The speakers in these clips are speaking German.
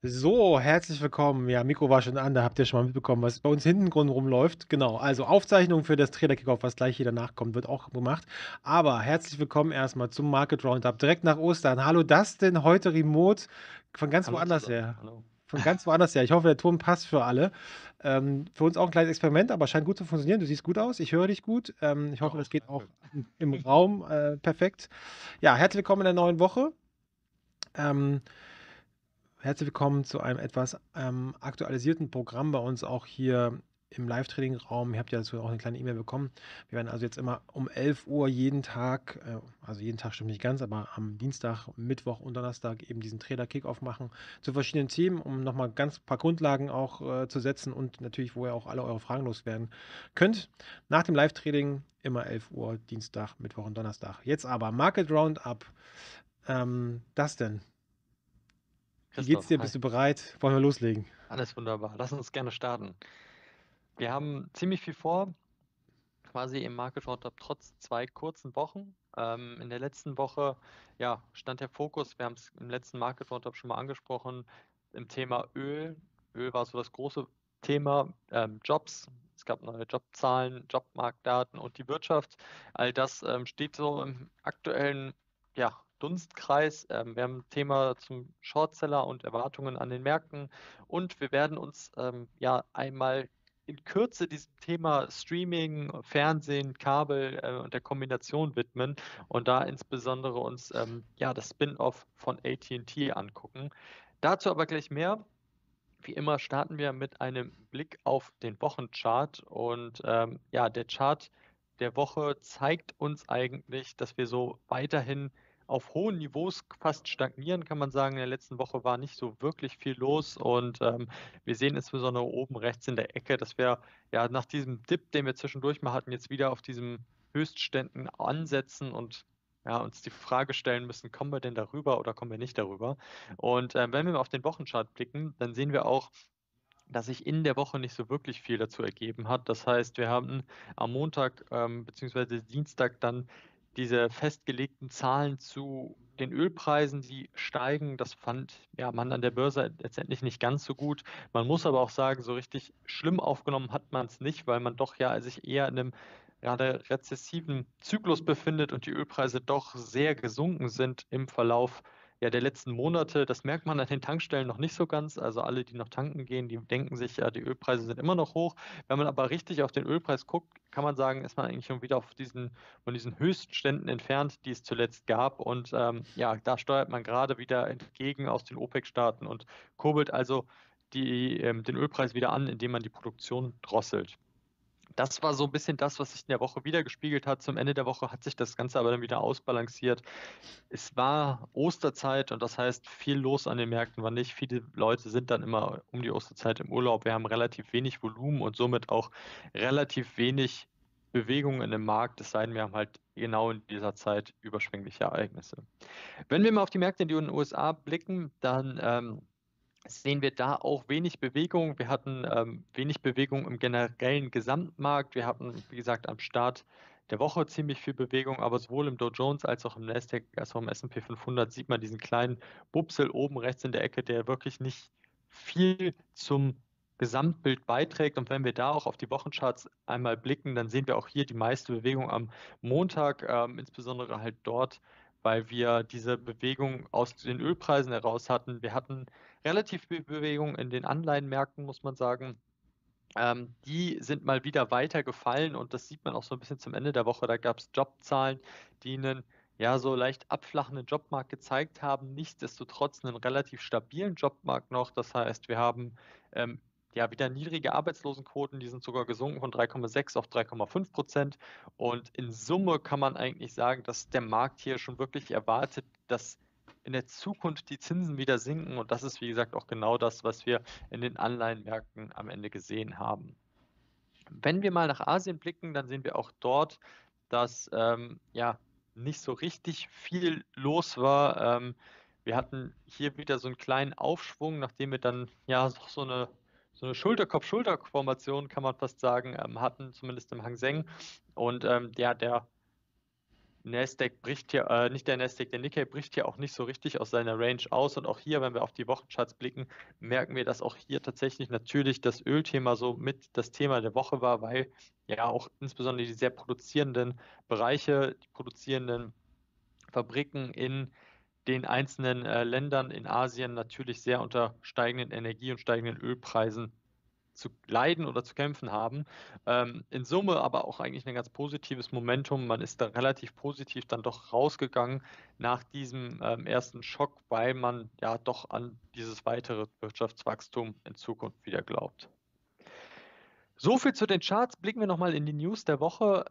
So, herzlich willkommen. Ja, Mikro war schon an, da habt ihr schon mal mitbekommen, was bei uns hinten rumläuft. Genau, also Aufzeichnung für das Trainer-Kickoff, was gleich hier danach kommt, wird auch gemacht. Aber herzlich willkommen erstmal zum Market Roundup, direkt nach Ostern. Hallo Dustin, heute remote von ganz Hallo woanders zusammen, her. hallo. Von ganz woanders her. Ich hoffe, der Ton passt für alle. Für uns auch ein kleines Experiment, aber scheint gut zu funktionieren. Du siehst gut aus, ich höre dich gut. Ich Ja, hoffe, das auch, geht auch danke. im Raum perfekt. Ja, herzlich willkommen in der neuen Woche. Ähm, Herzlich willkommen zu einem etwas aktualisierten Programm bei uns auch hier im Live-Training-Raum. Ihr habt ja dazu auch eine kleine E-Mail bekommen. Wir werden also jetzt immer um 11 Uhr jeden Tag, also jeden Tag stimmt nicht ganz, aber am Dienstag, Mittwoch und Donnerstag eben diesen Trainer-Kickoff machen zu verschiedenen Themen, um nochmal ganz paar Grundlagen auch zu setzen und natürlich, wo ihr auch alle eure Fragen loswerden könnt. Nach dem Live-Training immer 11 Uhr, Dienstag, Mittwoch und Donnerstag. Jetzt aber Market Roundup. Das denn? Wie geht's Christoph, dir? hi. Bist du bereit? Wollen wir loslegen? Alles wunderbar. Lass uns gerne starten. Wir haben ziemlich viel vor, quasi im Market Roundup trotz 2 kurzen Wochen. In der letzten Woche, ja, stand der Fokus, wir haben es im letzten Market Roundup schon mal angesprochen, im Thema Öl. Öl war so das große Thema, Jobs. Es gab neue Jobzahlen, Jobmarktdaten und die Wirtschaft. All das steht so im aktuellen, ja, Dunstkreis. Wir haben ein Thema zum Shortseller und Erwartungen an den Märkten und wir werden uns ja einmal in Kürze diesem Thema Streaming, Fernsehen, Kabel und der Kombination widmen und da insbesondere uns ja, das Spin-off von AT&T angucken. Dazu aber gleich mehr. Wie immer starten wir mit einem Blick auf den Wochenchart und ja, der Chart der Woche zeigt uns eigentlich, dass wir so weiterhin auf hohen Niveaus fast stagnieren, kann man sagen. In der letzten Woche war nicht so wirklich viel los und wir sehen insbesondere oben rechts in der Ecke, dass wir ja nach diesem Dip, den wir zwischendurch mal hatten, jetzt wieder auf diesen Höchstständen ansetzen und ja, uns die Frage stellen müssen, kommen wir denn darüber oder kommen wir nicht darüber? Und wenn wir mal auf den Wochenchart blicken, dann sehen wir auch, dass sich in der Woche nicht so wirklich viel dazu ergeben hat. Das heißt, wir haben am Montag beziehungsweise Dienstag dann diese festgelegten Zahlen zu den Ölpreisen, die steigen. Das fand ja man an der Börse letztendlich nicht ganz so gut. Man muss aber auch sagen, so richtig schlimm aufgenommen hat man es nicht, weil man doch ja sich eher in einem gerade rezessiven Zyklus befindet und die Ölpreise doch sehr gesunken sind im Verlauf ja, der letzten Monate. Das merkt man an den Tankstellen noch nicht so ganz. Also alle, die noch tanken gehen, die denken sich, ja, die Ölpreise sind immer noch hoch. Wenn man aber richtig auf den Ölpreis guckt, kann man sagen, ist man eigentlich schon wieder auf von diesen Höchstständen entfernt, die es zuletzt gab. Und ja, da steuert man gerade wieder entgegen aus den OPEC-Staaten und kurbelt also den Ölpreis wieder an, indem man die Produktion drosselt. Das war so ein bisschen das, was sich in der Woche widergespiegelt hat. Zum Ende der Woche hat sich das Ganze aber dann wieder ausbalanciert. Es war Osterzeit und das heißt, viel los an den Märkten war nicht. Viele Leute sind dann immer um die Osterzeit im Urlaub. Wir haben relativ wenig Volumen und somit auch relativ wenig Bewegung in dem Markt, es sei denn, wir haben halt genau in dieser Zeit überschwängliche Ereignisse. Wenn wir mal auf die Märkte in den USA blicken, dann sehen wir da auch wenig Bewegung. Wir hatten wenig Bewegung im generellen Gesamtmarkt. Wir hatten, wie gesagt, am Start der Woche ziemlich viel Bewegung, aber sowohl im Dow Jones als auch im Nasdaq, als auch im S&P 500 sieht man diesen kleinen Bupsel oben rechts in der Ecke, der wirklich nicht viel zum Gesamtbild beiträgt. Und wenn wir da auch auf die Wochencharts einmal blicken, dann sehen wir auch hier die meiste Bewegung am Montag, insbesondere halt dort, weil wir diese Bewegung aus den Ölpreisen heraus hatten. Wir hatten relativ viel Bewegung in den Anleihenmärkten, muss man sagen. Die sind mal wieder weiter gefallen und das sieht man auch so ein bisschen zum Ende der Woche. Da gab es Jobzahlen, die einen ja so leicht abflachenden Jobmarkt gezeigt haben. Nichtsdestotrotz einen relativ stabilen Jobmarkt noch. Das heißt, wir haben ja wieder niedrige Arbeitslosenquoten, die sind sogar gesunken von 3,6 auf 3,5%. Und in Summe kann man eigentlich sagen, dass der Markt hier schon wirklich erwartet, dass in der Zukunft die Zinsen wieder sinken. Und das ist, wie gesagt, auch genau das, was wir in den Anleihenmärkten am Ende gesehen haben. Wenn wir mal nach Asien blicken, dann sehen wir auch dort, dass ja nicht so richtig viel los war. Wir hatten hier wieder so einen kleinen Aufschwung, nachdem wir dann ja so eine Schulterkopf-Schulter-Formation, kann man fast sagen, hatten, zumindest im Hang Seng. Und ja, der Nasdaq bricht hier, nicht der Nasdaq, der Nikkei bricht hier auch nicht so richtig aus seiner Range aus. Und auch hier, wenn wir auf die Wochencharts blicken, merken wir, dass auch hier tatsächlich natürlich das Ölthema so mit das Thema der Woche war, weil ja auch insbesondere die sehr produzierenden Bereiche, die produzierenden Fabriken in den einzelnen Ländern in Asien natürlich sehr unter steigenden Energie- und steigenden Ölpreisen zu leiden oder zu kämpfen haben. In Summe aber auch eigentlich ein ganz positives Momentum. Man ist da relativ positiv dann doch rausgegangen nach diesem ersten Schock, weil man ja doch an dieses weitere Wirtschaftswachstum in Zukunft wieder glaubt. So viel zu den Charts. Blicken wir nochmal in die News der Woche.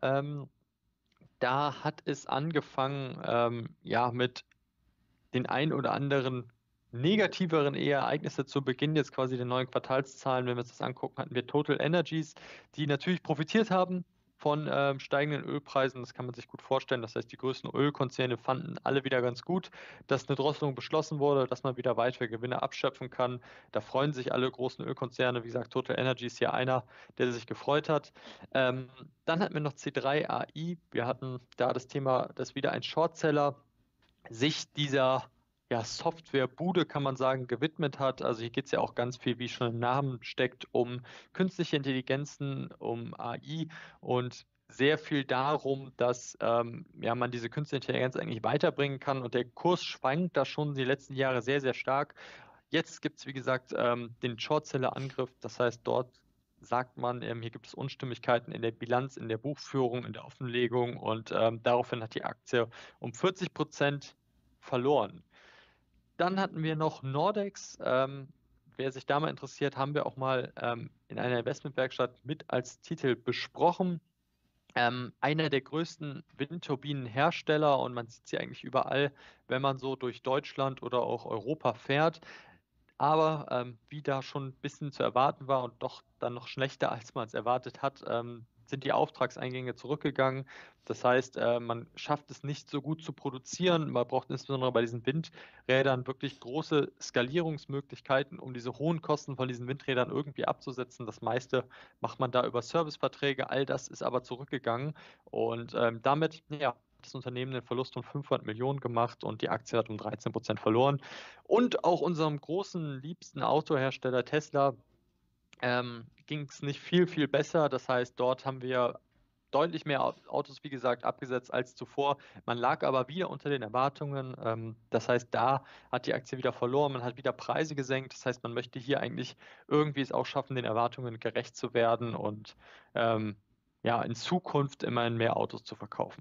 Da hat es angefangen, ja, mit den ein oder anderen negativeren Ereignisse zu Beginn jetzt quasi der neuen Quartalszahlen. Wenn wir uns das angucken, hatten wir Total Energies, die natürlich profitiert haben von steigenden Ölpreisen. Das kann man sich gut vorstellen. Das heißt, die größten Ölkonzerne fanden alle wieder ganz gut, dass eine Drosselung beschlossen wurde, dass man wieder weitere Gewinne abschöpfen kann. Da freuen sich alle großen Ölkonzerne. Wie gesagt, Total Energy ist hier einer, der sich gefreut hat. Dann hatten wir noch C3 AI. Wir hatten da das Thema, dass wieder ein Shortseller sich dieser ja, Softwarebude, kann man sagen, gewidmet hat. Also hier geht es ja auch ganz viel, wie schon im Namen steckt, um künstliche Intelligenzen, um AI und sehr viel darum, dass ja, man diese künstliche Intelligenz eigentlich weiterbringen kann. Und der Kurs schwankt da schon die letzten Jahre sehr, sehr stark. Jetzt gibt es, wie gesagt, den Shortseller-Angriff. Das heißt, dort sagt man, hier gibt es Unstimmigkeiten in der Bilanz, in der Buchführung, in der Offenlegung und daraufhin hat die Aktie um 40% verloren. Dann hatten wir noch Nordex. Wer sich da mal interessiert, haben wir auch mal in einer Investmentwerkstatt mit als Titel besprochen. Einer der größten Windturbinenhersteller und man sieht sie eigentlich überall, wenn man so durch Deutschland oder auch Europa fährt. Aber wie da schon ein bisschen zu erwarten war und doch dann noch schlechter, als man es erwartet hat, sind die Auftragseingänge zurückgegangen. Das heißt, man schafft es nicht so gut zu produzieren. Man braucht insbesondere bei diesen Windrädern wirklich große Skalierungsmöglichkeiten, um diese hohen Kosten von diesen Windrädern irgendwie abzusetzen. Das meiste macht man da über Serviceverträge. All das ist aber zurückgegangen und damit, ja, hat das Unternehmen einen Verlust von 500 Millionen gemacht und die Aktie hat um 13% verloren. Und auch unserem großen, liebsten Autohersteller Tesla ging es nicht viel, viel besser. Das heißt, dort haben wir deutlich mehr Autos, wie gesagt, abgesetzt als zuvor. Man lag aber wieder unter den Erwartungen. Das heißt, da hat die Aktie wieder verloren. Man hat wieder Preise gesenkt. Das heißt, man möchte hier eigentlich irgendwie es auch schaffen, den Erwartungen gerecht zu werden und ja, in Zukunft immerhin mehr Autos zu verkaufen.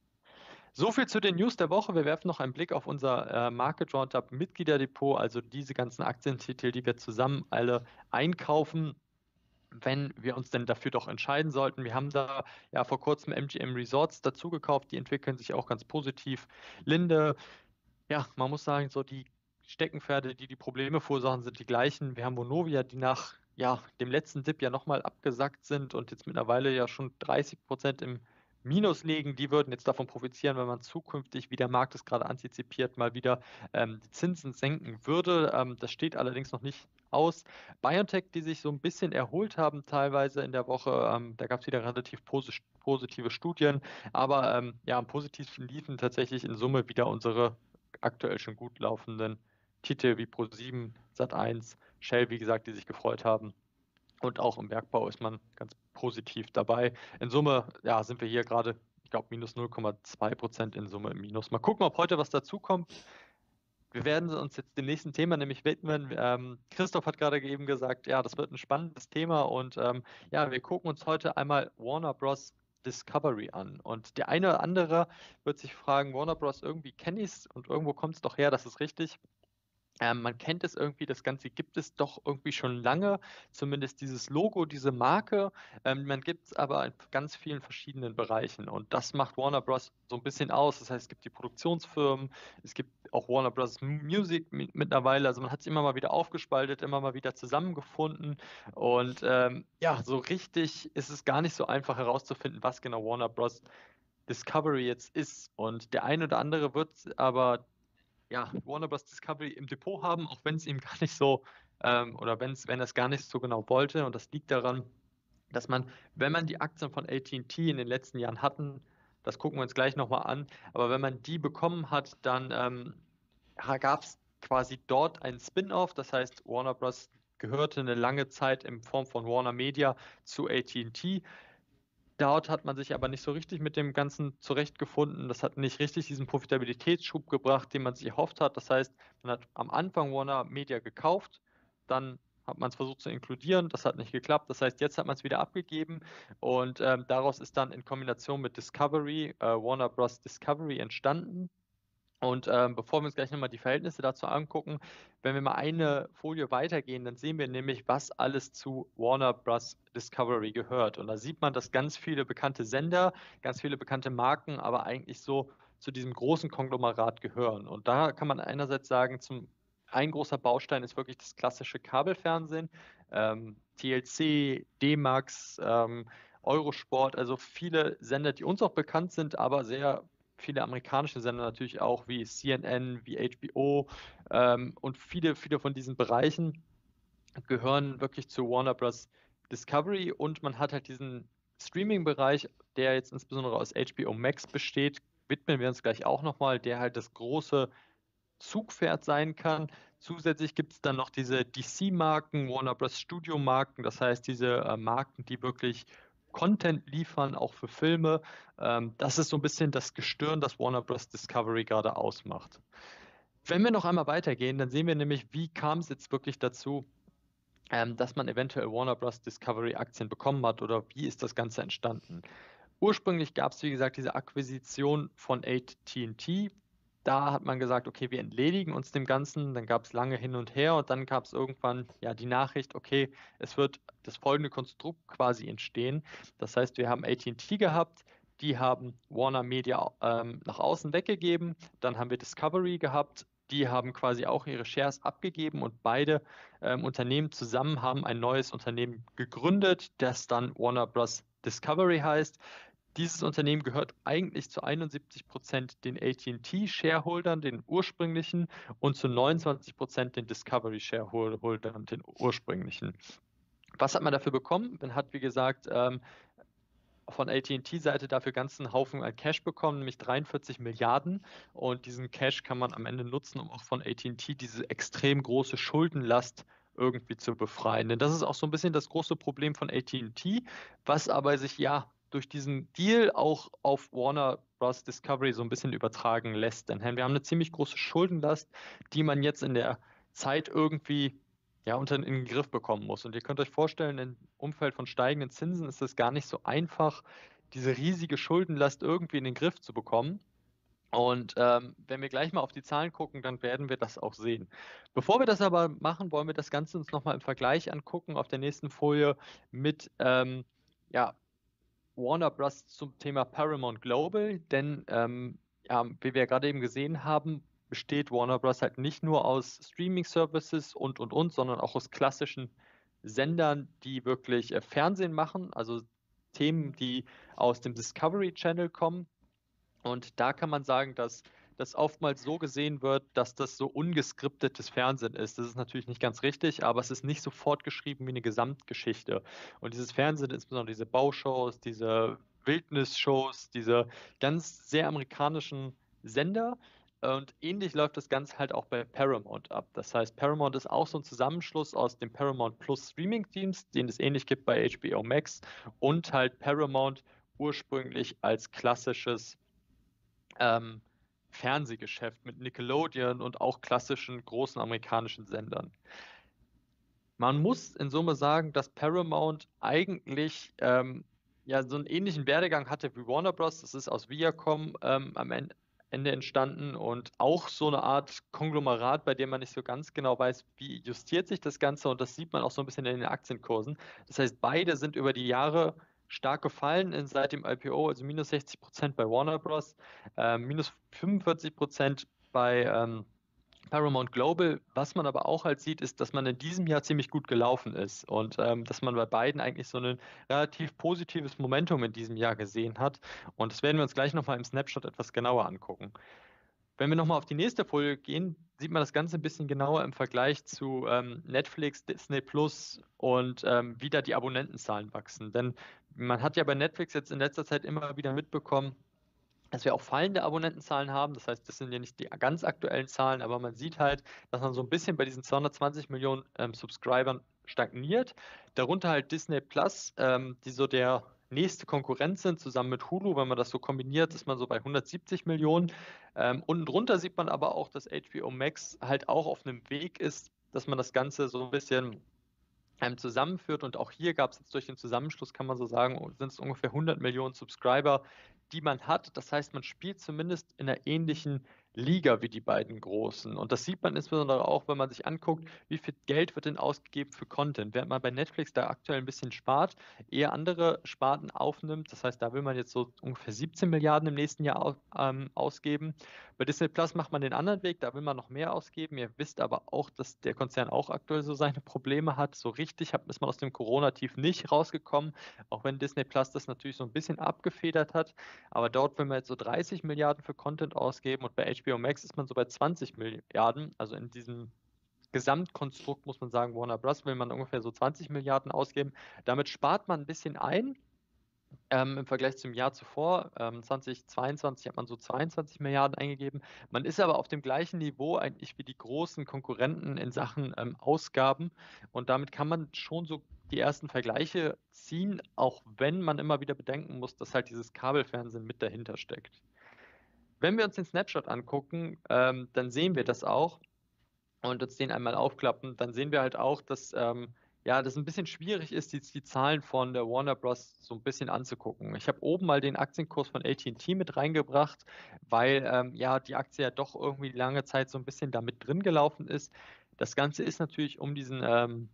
So viel zu den News der Woche. Wir werfen noch einen Blick auf unser Market Roundup Mitgliederdepot, also diese ganzen Aktientitel, die wir zusammen alle einkaufen, wenn wir uns denn dafür doch entscheiden sollten. Wir haben da ja vor kurzem MGM Resorts dazu gekauft, die entwickeln sich auch ganz positiv. Linde, ja, man muss sagen, so die Steckenpferde, die die Probleme verursachen, sind die gleichen. Wir haben Vonovia, die nach ja, dem letzten Dip ja nochmal abgesackt sind und jetzt mittlerweile ja schon 30% im Minus liegen. Die würden jetzt davon profitieren, wenn man zukünftig, wie der Markt es gerade antizipiert, mal wieder die Zinsen senken würde. Das steht allerdings noch nicht aus. BioNTech, die sich so ein bisschen erholt haben teilweise in der Woche, da gab es wieder relativ positive Studien, aber ja, am positivsten liefen tatsächlich in Summe wieder unsere aktuell schon gut laufenden Titel wie Pro7, Sat.1, Shell, wie gesagt, die sich gefreut haben. Und auch im Bergbau ist man ganz positiv dabei. In Summe, ja, sind wir hier gerade, ich glaube, minus 0,2% in Summe im Minus. Mal gucken, ob heute was dazukommt. Wir werden uns jetzt dem nächsten Thema nämlich widmen. Christoph hat gerade eben gesagt, ja, das wird ein spannendes Thema und ja, wir gucken uns heute einmal Warner Bros. Discovery an. Und der eine oder andere wird sich fragen, Warner Bros. Irgendwie kenne ich es und irgendwo kommt es doch her, das ist richtig. Man kennt es irgendwie, das Ganze gibt es doch irgendwie schon lange, zumindest dieses Logo, diese Marke. Man gibt es aber in ganz vielen verschiedenen Bereichen und das macht Warner Bros. So ein bisschen aus. Das heißt, es gibt die Produktionsfirmen, es gibt auch Warner Bros. Music mittlerweile. Also man hat es immer mal wieder aufgespaltet, immer mal wieder zusammengefunden und ja, so richtig ist es gar nicht so einfach herauszufinden, was genau Warner Bros. Discovery jetzt ist. Und der eine oder andere wird aber ja, Warner Bros. Discovery im Depot haben, auch wenn es ihm gar nicht so, oder wenn er es gar nicht so genau wollte. Und das liegt daran, dass man, wenn man die Aktien von AT&T in den letzten Jahren Das gucken wir uns gleich nochmal an. Aber wenn man die bekommen hat, dann gab es quasi dort einen Spin-off. Das heißt, Warner Bros. Gehörte eine lange Zeit in Form von Warner Media zu AT&T. Dort hat man sich aber nicht so richtig mit dem Ganzen zurechtgefunden. Das hat nicht richtig diesen Profitabilitätsschub gebracht, den man sich erhofft hat. Das heißt, man hat am Anfang Warner Media gekauft, dann hat man es versucht zu inkludieren, das hat nicht geklappt. Das heißt, jetzt hat man es wieder abgegeben und daraus ist dann in Kombination mit Discovery, Warner Bros. Discovery entstanden. Und bevor wir uns gleich nochmal die Verhältnisse dazu angucken, wenn wir mal eine Folie weitergehen, dann sehen wir nämlich, was alles zu Warner Bros. Discovery gehört. Und da sieht man, dass ganz viele bekannte Sender, ganz viele bekannte Marken, aber eigentlich so zu diesem großen Konglomerat gehören. Und da kann man einerseits sagen, ein großer Baustein ist wirklich das klassische Kabelfernsehen, TLC, D-Max, Eurosport, also viele Sender, die uns auch bekannt sind, aber sehr viele amerikanische Sender natürlich auch, wie CNN, wie HBO und viele von diesen Bereichen gehören wirklich zu Warner Bros. Discovery und man hat halt diesen Streaming-Bereich, der jetzt insbesondere aus HBO Max besteht, widmen wir uns gleich auch nochmal, der halt das große Zugpferd sein kann. Zusätzlich gibt es dann noch diese DC-Marken, Warner Bros. Studio-Marken, das heißt diese Marken, die wirklich Content liefern, auch für Filme. Das ist so ein bisschen das Gestirn, das Warner Bros. Discovery gerade ausmacht. Wenn wir noch einmal weitergehen, dann sehen wir nämlich, wie kam es jetzt wirklich dazu, dass man eventuell Warner Bros. Discovery Aktien bekommen hat oder wie ist das Ganze entstanden? Ursprünglich gab es, wie gesagt, diese Akquisition von AT&T. Da hat man gesagt, okay, wir entledigen uns dem Ganzen. Dann gab es lange hin und her und dann gab es irgendwann ja die Nachricht, okay, es wird das folgende Konstrukt quasi entstehen. Das heißt, wir haben AT&T gehabt, die haben Warner Media nach außen weggegeben. Dann haben wir Discovery gehabt, die haben quasi auch ihre Shares abgegeben und beide Unternehmen zusammen haben ein neues Unternehmen gegründet, das dann Warner Bros. Discovery heißt. Dieses Unternehmen gehört eigentlich zu 71% den AT&T-Shareholdern, den ursprünglichen, und zu 29% den Discovery-Shareholdern, den ursprünglichen. Was hat man dafür bekommen? Man hat, wie gesagt, von AT&T-Seite dafür ganzen Haufen an Cash bekommen, nämlich 43 Milliarden. Und diesen Cash kann man am Ende nutzen, um auch von AT&T diese extrem große Schuldenlast irgendwie zu befreien. Denn das ist auch so ein bisschen das große Problem von AT&T, was aber sich ja durch diesen Deal auch auf Warner Bros. Discovery so ein bisschen übertragen lässt. Denn wir haben eine ziemlich große Schuldenlast, die man jetzt in der Zeit irgendwie ja, unter in den Griff bekommen muss. Und ihr könnt euch vorstellen, im Umfeld von steigenden Zinsen ist es gar nicht so einfach, diese riesige Schuldenlast irgendwie in den Griff zu bekommen. Und wenn wir gleich mal auf die Zahlen gucken, dann werden wir das auch sehen. Bevor wir das aber machen, wollen wir das Ganze uns nochmal im Vergleich angucken auf der nächsten Folie mit ja, Warner Bros. Zum Thema Paramount Global, denn ja, wie wir gerade eben gesehen haben, besteht Warner Bros. Halt nicht nur aus Streaming-Services und, sondern auch aus klassischen Sendern, die wirklich Fernsehen machen, also Themen, die aus dem Discovery Channel kommen. Und da kann man sagen, dass das oftmals so gesehen wird, dass das so ungeskriptetes Fernsehen ist. Das ist natürlich nicht ganz richtig, aber es ist nicht so fortgeschrieben wie eine Gesamtgeschichte. Und dieses Fernsehen, insbesondere diese Baushows, diese Wildnisshows, diese ganz sehr amerikanischen Sender. Und ähnlich läuft das Ganze halt auch bei Paramount ab. Das heißt, Paramount ist auch so ein Zusammenschluss aus dem Paramount Plus Streaming-Teams, den es ähnlich gibt bei HBO Max, und halt Paramount ursprünglich als klassisches Fernsehgeschäft mit Nickelodeon und auch klassischen großen amerikanischen Sendern. Man muss in Summe sagen, dass Paramount eigentlich ja so einen ähnlichen Werdegang hatte wie Warner Bros. Das ist aus Viacom am Ende entstanden und auch so eine Art Konglomerat, bei dem man nicht so ganz genau weiß, wie justiert sich das Ganze, und das sieht man auch so ein bisschen in den Aktienkursen. Das heißt, beide sind über die Jahre stark gefallen seit dem IPO, also minus 60% bei Warner Bros., minus 45% bei Paramount Global. Was man aber auch halt sieht, ist, dass man in diesem Jahr ziemlich gut gelaufen ist und dass man bei beiden eigentlich so ein relativ positives Momentum in diesem Jahr gesehen hat. Und das werden wir uns gleich nochmal im Snapshot etwas genauer angucken. Wenn wir nochmal auf die nächste Folie gehen, sieht man das Ganze ein bisschen genauer im Vergleich zu Netflix, Disney Plus und wie da die Abonnentenzahlen wachsen. Denn man hat ja bei Netflix jetzt in letzter Zeit immer wieder mitbekommen, dass wir auch fallende Abonnentenzahlen haben. Das heißt, das sind ja nicht die ganz aktuellen Zahlen, aber man sieht halt, dass man so ein bisschen bei diesen 220 Millionen Subscribern stagniert. Darunter halt Disney Plus, die so der nächste Konkurrent sind, zusammen mit Hulu. Wenn man das so kombiniert, ist man so bei 170 Millionen. Unten drunter sieht man aber auch, dass HBO Max halt auch auf einem Weg ist, dass man das Ganze so ein bisschen zusammenführt. Und auch hier gab es jetzt durch den Zusammenschluss, kann man so sagen, sind es ungefähr 100 Millionen Subscriber, die man hat. Das heißt, man spielt zumindest in einer ähnlichen Liga wie die beiden Großen. Und das sieht man insbesondere auch, wenn man sich anguckt, wie viel Geld wird denn ausgegeben für Content. Während man bei Netflix da aktuell ein bisschen spart, eher andere Sparten aufnimmt. Das heißt, da will man jetzt so ungefähr 17 Milliarden im nächsten Jahr ausgeben. Bei Disney Plus macht man den anderen Weg, da will man noch mehr ausgeben. Ihr wisst aber auch, dass der Konzern auch aktuell so seine Probleme hat. So richtig ist man aus dem Corona-Tief nicht rausgekommen, auch wenn Disney Plus das natürlich so ein bisschen abgefedert hat. Aber dort will man jetzt so 30 Milliarden für Content ausgeben und bei HBO Max ist man so bei 20 Milliarden. Also in diesem Gesamtkonstrukt muss man sagen, Warner Bros. Will man ungefähr so 20 Milliarden ausgeben. Damit spart man ein bisschen ein. Im Vergleich zum Jahr zuvor, 2022, hat man so 22 Milliarden eingegeben. Man ist aber auf dem gleichen Niveau eigentlich wie die großen Konkurrenten in Sachen Ausgaben. Und damit kann man schon so die ersten Vergleiche ziehen, auch wenn man immer wieder bedenken muss, dass halt dieses Kabelfernsehen mit dahinter steckt. Wenn wir uns den Snapshot angucken, dann sehen wir das auch und uns den einmal aufklappen, dann sehen wir halt auch, dass ja, das ein bisschen schwierig ist, die Zahlen von der Warner Bros. So ein bisschen anzugucken. Ich habe oben mal den Aktienkurs von AT&T mit reingebracht, weil ja die Aktie ja doch irgendwie lange Zeit so ein bisschen damit drin gelaufen ist. Das Ganze ist natürlich um diesen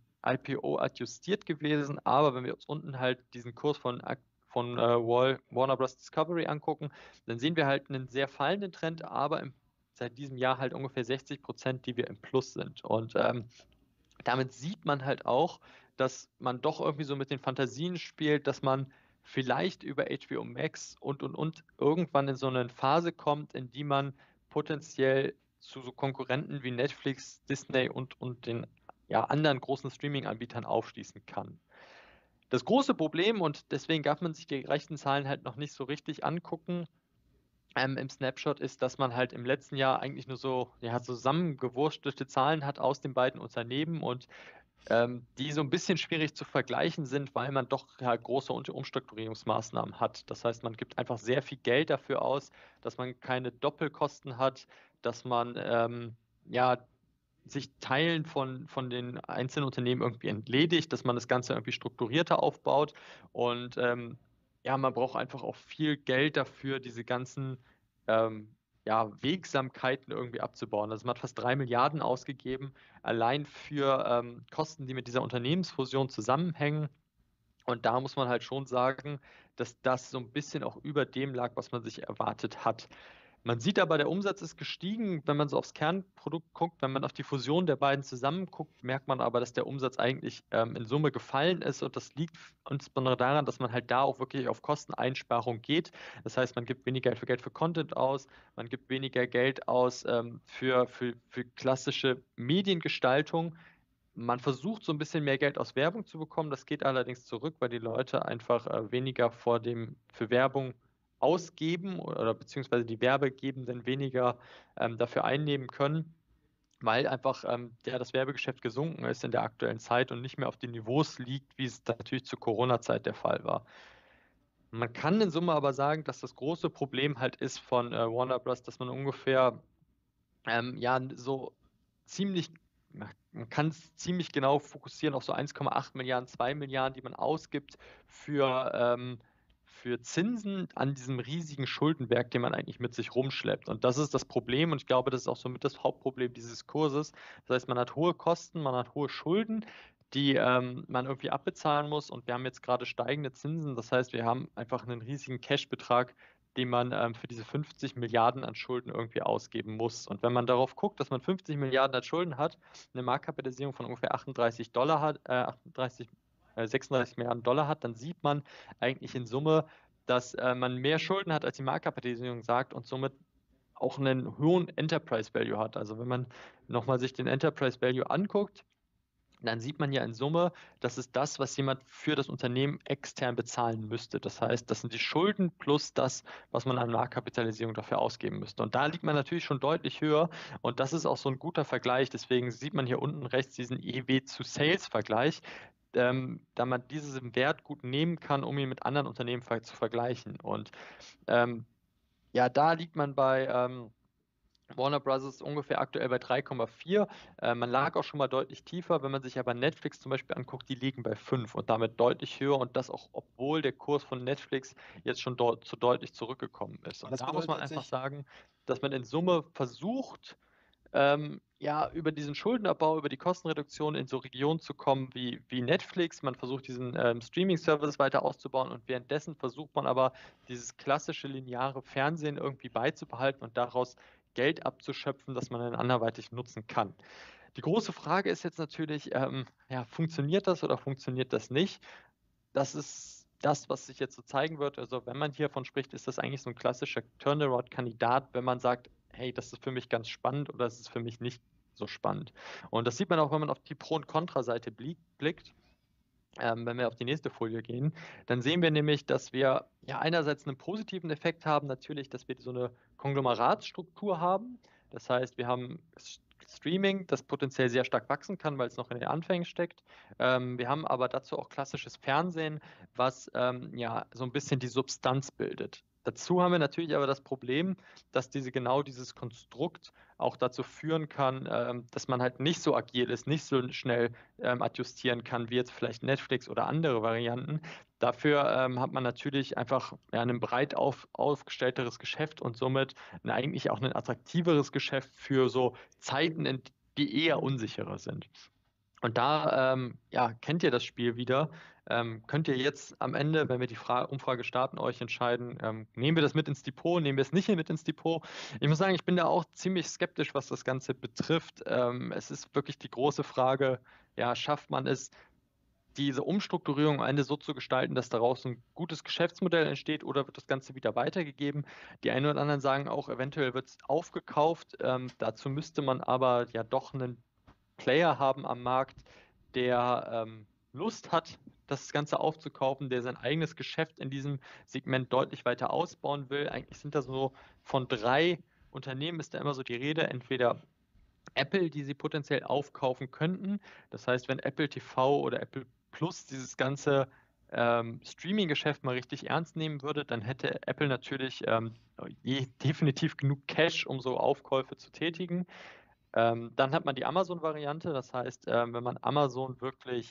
IPO adjustiert gewesen, aber wenn wir uns unten halt diesen Kurs von Warner Bros. Discovery angucken, dann sehen wir halt einen sehr fallenden Trend, aber seit diesem Jahr halt ungefähr 60%, die wir im Plus sind. Und damit sieht man halt auch, dass man doch irgendwie so mit den Fantasien spielt, dass man vielleicht über HBO Max und irgendwann in so eine Phase kommt, in die man potenziell zu so Konkurrenten wie Netflix, Disney und den ja, anderen großen Streaming-Anbietern aufschließen kann. Das große Problem, und deswegen darf man sich die rechten Zahlen halt noch nicht so richtig angucken, im Snapshot ist, dass man halt im letzten Jahr eigentlich nur so ja, zusammengewurstelte Zahlen hat aus den beiden Unternehmen und die so ein bisschen schwierig zu vergleichen sind, weil man doch ja, große Umstrukturierungsmaßnahmen hat. Das heißt, man gibt einfach sehr viel Geld dafür aus, dass man keine Doppelkosten hat, dass man ja, sich Teilen von den einzelnen Unternehmen irgendwie entledigt, dass man das Ganze irgendwie strukturierter aufbaut und ja, man braucht einfach auch viel Geld dafür, diese ganzen ja, Wegsamkeiten irgendwie abzubauen. Also man hat fast 3 Milliarden ausgegeben, allein für Kosten, die mit dieser Unternehmensfusion zusammenhängen. Und da muss man halt schon sagen, dass das so ein bisschen auch über dem lag, was man sich erwartet hat. Man sieht aber, der Umsatz ist gestiegen, wenn man so aufs Kernprodukt guckt, wenn man auf die Fusion der beiden zusammen guckt, merkt man aber, dass der Umsatz eigentlich in Summe gefallen ist und das liegt insbesondere daran, dass man halt da auch wirklich auf Kosteneinsparung geht. Das heißt, man gibt weniger Geld für Content aus, man gibt weniger Geld aus für klassische Mediengestaltung. Man versucht so ein bisschen mehr Geld aus Werbung zu bekommen. Das geht allerdings zurück, weil die Leute einfach weniger für Werbung ausgeben oder beziehungsweise die Werbegebenden weniger dafür einnehmen können, weil einfach ja, das Werbegeschäft gesunken ist in der aktuellen Zeit und nicht mehr auf den Niveaus liegt, wie es natürlich zur Corona-Zeit der Fall war. Man kann in Summe aber sagen, dass das große Problem halt ist von Warner Bros., dass man ungefähr ja, so ziemlich, man kann es ziemlich genau fokussieren auf so 1,8 Milliarden, 2 Milliarden, die man ausgibt für Zinsen an diesem riesigen Schuldenberg, den man eigentlich mit sich rumschleppt. Und das ist das Problem und ich glaube, das ist auch somit das Hauptproblem dieses Kurses. Das heißt, man hat hohe Kosten, man hat hohe Schulden, die man irgendwie abbezahlen muss und wir haben jetzt gerade steigende Zinsen. Das heißt, wir haben einfach einen riesigen Cashbetrag, den man für diese 50 Milliarden an Schulden irgendwie ausgeben muss. Und wenn man darauf guckt, dass man 50 Milliarden an Schulden hat, eine Marktkapitalisierung von ungefähr 38 Dollar hat, 36 Milliarden Dollar hat, dann sieht man eigentlich in Summe, dass man mehr Schulden hat, als die Marktkapitalisierung sagt und somit auch einen hohen Enterprise Value hat. Also wenn man nochmal sich den Enterprise Value anguckt, dann sieht man ja in Summe, das ist das, was jemand für das Unternehmen extern bezahlen müsste. Das heißt, das sind die Schulden plus das, was man an Marktkapitalisierung dafür ausgeben müsste. Und da liegt man natürlich schon deutlich höher. Und das ist auch so ein guter Vergleich. Deswegen sieht man hier unten rechts diesen EW zu Sales-Vergleich, da man diesen Wert gut nehmen kann, um ihn mit anderen Unternehmen zu vergleichen. Und ja, da liegt man bei Warner Bros. Ungefähr aktuell bei 3,4. Man lag auch schon mal deutlich tiefer. Wenn man sich aber Netflix zum Beispiel anguckt, die liegen bei 5 und damit deutlich höher. Und das auch, obwohl der Kurs von Netflix jetzt schon dort zu deutlich zurückgekommen ist. Aber Und das da muss bedeutet man einfach letztlich, sagen, dass man in Summe versucht, ja, über diesen Schuldenabbau, über die Kostenreduktion in so Regionen zu kommen wie Netflix. Man versucht, diesen Streaming-Service weiter auszubauen und währenddessen versucht man aber, dieses klassische lineare Fernsehen irgendwie beizubehalten und daraus Geld abzuschöpfen, das man dann anderweitig nutzen kann. Die große Frage ist jetzt natürlich, ja, funktioniert das oder funktioniert das nicht? Das ist das, was sich jetzt so zeigen wird. Also wenn man hiervon spricht, ist das eigentlich so ein klassischer Turnaround-Kandidat, wenn man sagt, hey, das ist für mich ganz spannend oder das ist für mich nicht so spannend. Und das sieht man auch, wenn man auf die Pro- und Kontra-Seite blickt. Wenn wir auf die nächste Folie gehen, dann sehen wir nämlich, dass wir ja einerseits einen positiven Effekt haben, natürlich, dass wir so eine Konglomeratsstruktur haben. Das heißt, wir haben Streaming, das potenziell sehr stark wachsen kann, weil es noch in den Anfängen steckt. Wir haben aber dazu auch klassisches Fernsehen, was ja so ein bisschen die Substanz bildet. Dazu haben wir natürlich aber das Problem, dass genau dieses Konstrukt auch dazu führen kann, dass man halt nicht so agil ist, nicht so schnell adjustieren kann, wie jetzt vielleicht Netflix oder andere Varianten. Dafür hat man natürlich einfach ja, ein breit aufgestellteres Geschäft und somit eigentlich auch ein attraktiveres Geschäft für so Zeiten, die eher unsicherer sind. Und da ja, kennt ihr das Spiel wieder. Könnt ihr jetzt am Ende, wenn wir die Umfrage starten, euch entscheiden, nehmen wir das mit ins Depot, nehmen wir es nicht mit ins Depot? Ich muss sagen, ich bin da auch ziemlich skeptisch, was das Ganze betrifft. Es ist wirklich die große Frage, ja, schafft man es, diese Umstrukturierung am Ende so zu gestalten, dass daraus ein gutes Geschäftsmodell entsteht oder wird das Ganze wieder weitergegeben? Die einen oder anderen sagen auch, eventuell wird es aufgekauft. Dazu müsste man aber ja doch einen Player haben am Markt, der Lust hat, das Ganze aufzukaufen, der sein eigenes Geschäft in diesem Segment deutlich weiter ausbauen will. Eigentlich sind da so von 3 Unternehmen ist da immer so die Rede, entweder Apple, die sie potenziell aufkaufen könnten. Das heißt, wenn Apple TV oder Apple Plus dieses ganze Streaming-Geschäft mal richtig ernst nehmen würde, dann hätte Apple natürlich definitiv genug Cash, um so Aufkäufe zu tätigen. Dann hat man die Amazon-Variante, das heißt, wenn man Amazon wirklich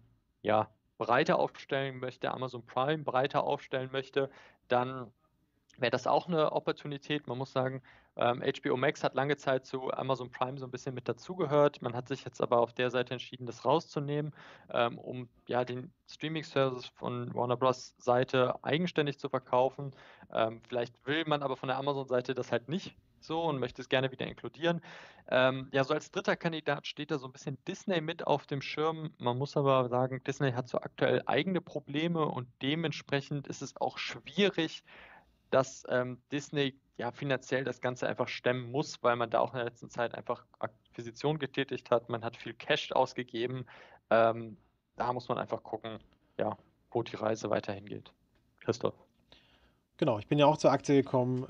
ja, breiter aufstellen möchte, Amazon Prime breiter aufstellen möchte, dann wäre das auch eine Opportunität. Man muss sagen, HBO Max hat lange Zeit zu Amazon Prime so ein bisschen mit dazugehört. Man hat sich jetzt aber auf der Seite entschieden, das rauszunehmen, um ja den Streaming-Service von Warner Bros. Seite eigenständig zu verkaufen. Vielleicht will man aber von der Amazon-Seite das halt nicht so und möchte es gerne wieder inkludieren. Ja, so als dritter Kandidat steht da so ein bisschen Disney mit auf dem Schirm. Man muss aber sagen, Disney hat so aktuell eigene Probleme und dementsprechend ist es auch schwierig, dass Disney ja finanziell das Ganze einfach stemmen muss, weil man da auch in der letzten Zeit einfach Akquisition getätigt hat. Man hat viel Cash ausgegeben. Da muss man einfach gucken, ja, wo die Reise weiterhin geht. Christoph. genau, ich bin ja auch zur Aktie gekommen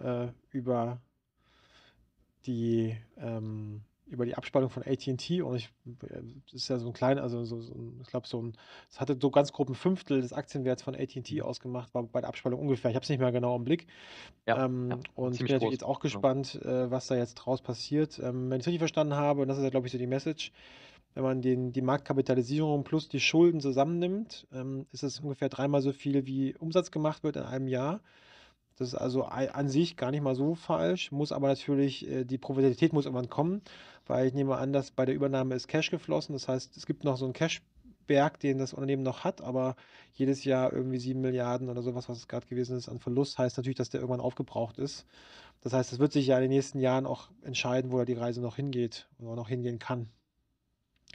über die Abspaltung von AT&T und das ist ja so ein kleiner, also ich glaube, es hatte so ganz grob ein Fünftel des Aktienwerts von AT&T Mhm. ausgemacht, war bei der Abspaltung ungefähr. Ich habe es nicht mehr genau im Blick. Ja, ja, Und ich bin ziemlich natürlich groß. jetzt auch Genau. gespannt, was da jetzt draus passiert. Wenn ich es richtig verstanden habe, und das ist ja, glaube ich, so die Message, wenn man die Marktkapitalisierung plus die Schulden zusammennimmt, ist es ungefähr dreimal so viel, wie Umsatz gemacht wird in einem Jahr. Das ist also an sich gar nicht mal so falsch, muss aber natürlich, die Profitabilität muss irgendwann kommen, weil ich nehme an, dass bei der Übernahme ist Cash geflossen. Das heißt, es gibt noch so einen Cashberg, den das Unternehmen noch hat, aber jedes Jahr irgendwie 7 Milliarden oder sowas, was es gerade gewesen ist, an Verlust, heißt natürlich, dass der irgendwann aufgebraucht ist. Das heißt, es wird sich ja in den nächsten Jahren auch entscheiden, wo da die Reise noch hingeht oder noch hingehen kann.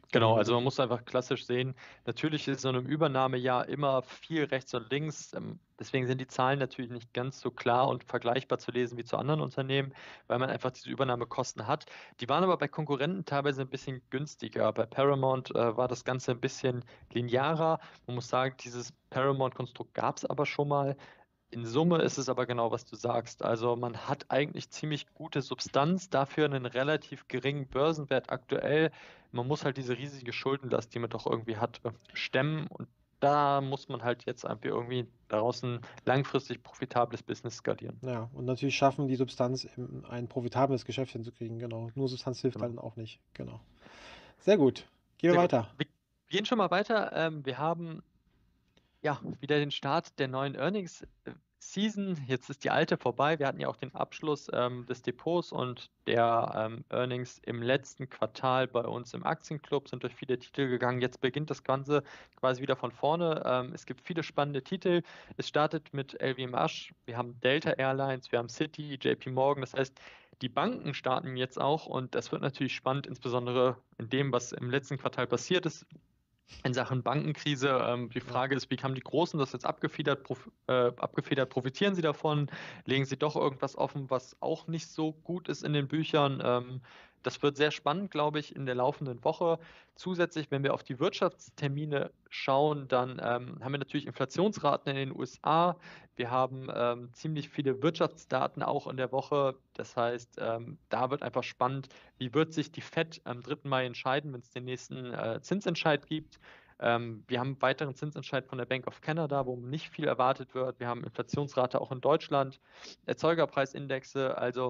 Kenne ich Genau, noch also man nicht. muss einfach klassisch sehen, natürlich ist so einem Übernahmejahr immer viel rechts und links. Deswegen sind die Zahlen natürlich nicht ganz so klar und vergleichbar zu lesen wie zu anderen Unternehmen, weil man einfach diese Übernahmekosten hat. Die waren aber bei Konkurrenten teilweise ein bisschen günstiger. Bei Paramount war das Ganze ein bisschen linearer. Man muss sagen, dieses Paramount-Konstrukt gab es aber schon mal. In Summe ist es aber genau, was du sagst. Also man hat eigentlich ziemlich gute Substanz, dafür einen relativ geringen Börsenwert aktuell. Man muss halt diese riesige Schuldenlast, die man doch irgendwie hat, stemmen. Und da muss man halt jetzt einfach irgendwie daraus ein langfristig profitables Business skalieren. Ja, und natürlich schaffen, die Substanz in ein profitables Geschäft hinzukriegen, genau. Nur Substanz hilft Genau. dann auch nicht, genau. Sehr gut. Gehen wir Sehr gut. weiter. Wir gehen schon mal weiter. Wir haben ja, wieder den Start der neuen Earnings Season. Jetzt ist die alte vorbei. Wir hatten ja auch den Abschluss des Depots und der Earnings im letzten Quartal bei uns im Aktienclub, sind durch viele Titel gegangen. Jetzt beginnt das Ganze quasi wieder von vorne. Es gibt viele spannende Titel. Es startet mit LVMH, wir haben Delta Airlines, wir haben Citi, JP Morgan. Das heißt, die Banken starten jetzt auch und das wird natürlich spannend, insbesondere in dem, was im letzten Quartal passiert ist in Sachen Bankenkrise. Die Ja. Frage ist, wie haben die Großen das jetzt abgefedert? Profitieren sie davon? Legen sie doch irgendwas offen, was auch nicht so gut ist in den Büchern? Das wird sehr spannend, glaube ich, in der laufenden Woche. Zusätzlich, wenn wir auf die Wirtschaftstermine schauen, dann haben wir natürlich Inflationsraten in den USA. Wir haben ziemlich viele Wirtschaftsdaten auch in der Woche. Das heißt, da wird einfach spannend, wie wird sich die Fed am 3. Mai entscheiden, wenn es den nächsten Zinsentscheid gibt. Wir haben einen weiteren Zinsentscheid von der Bank of Canada, wo nicht viel erwartet wird. Wir haben Inflationsrate auch in Deutschland, Erzeugerpreisindexe, also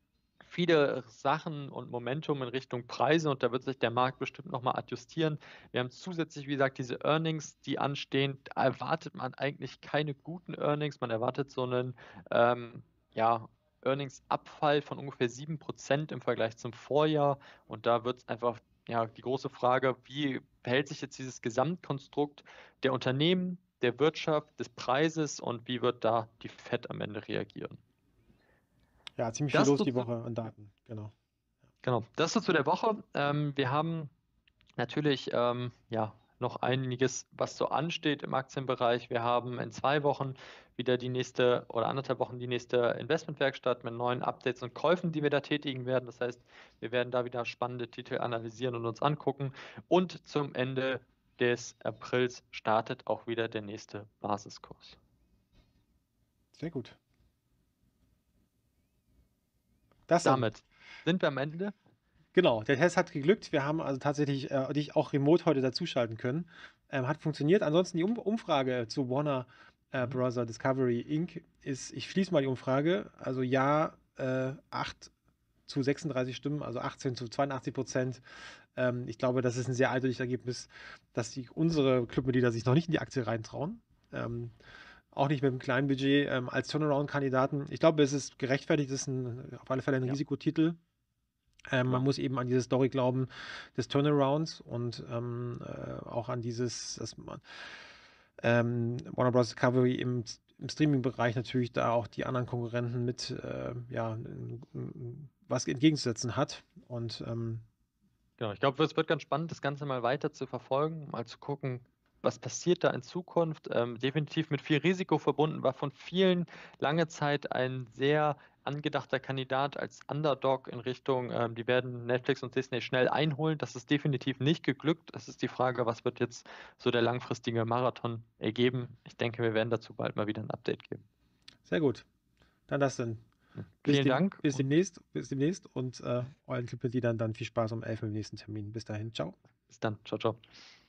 viele Sachen und Momentum in Richtung Preise und da wird sich der Markt bestimmt nochmal adjustieren. Wir haben zusätzlich, wie gesagt, diese Earnings, die anstehen. Da erwartet man eigentlich keine guten Earnings. Man erwartet so einen ja, Earnings-Abfall von ungefähr 7% im Vergleich zum Vorjahr. Und da wird es einfach ja, die große Frage, wie verhält sich jetzt dieses Gesamtkonstrukt der Unternehmen, der Wirtschaft, des Preises und wie wird da die Fed am Ende reagieren? Ja, ziemlich viel Das los so die zu, Woche an Daten, genau. genau, das so zu der Woche. Wir haben natürlich ja, noch einiges, was so ansteht im Aktienbereich. Wir haben in 2 Wochen wieder die nächste oder 1,5 Wochen die nächste Investmentwerkstatt mit neuen Updates und Käufen, die wir da tätigen werden. Das heißt, wir werden da wieder spannende Titel analysieren und uns angucken. Und zum Ende des Aprils startet auch wieder der nächste Basiskurs. Sehr gut. Das dann. Damit sind wir am Ende. Genau, der Test hat geglückt. Wir haben also tatsächlich dich auch remote heute dazuschalten können. Hat funktioniert. Ansonsten die Umfrage zu Warner Bros. Discovery Inc. ist, ich schließe mal die Umfrage, also ja, 8 zu 36 Stimmen, also 18 zu 82%. Ich glaube, das ist ein sehr eindeutiges Ergebnis, dass unsere Clubmitglieder sich noch nicht in die Aktie reintrauen. Auch nicht mit einem kleinen Budget als Turnaround-Kandidaten. Ich glaube, es ist gerechtfertigt, es ist auf alle Fälle ein Ja, Risikotitel. Man genau. muss eben an diese Story glauben des Turnarounds und auch an dieses, dass man Warner Bros. Discovery im Streaming-Bereich natürlich da auch die anderen Konkurrenten mit ja, was entgegenzusetzen hat. Und Genau, ich glaube, es wird ganz spannend, das Ganze mal weiter zu verfolgen, mal zu gucken, was passiert da in Zukunft. Definitiv mit viel Risiko verbunden, war von vielen lange Zeit ein sehr angedachter Kandidat als Underdog in Richtung, die werden Netflix und Disney schnell einholen. Das ist definitiv nicht geglückt. Es ist die Frage, was wird jetzt so der langfristige Marathon ergeben. Ich denke, wir werden dazu bald mal wieder ein Update geben. sehr gut. Dann das denn. Vielen Dank Bis und demnächst und euren Clubmitgliedern dann viel Spaß um 11 im nächsten Termin. Bis dahin. Ciao. bis dann. Ciao, ciao.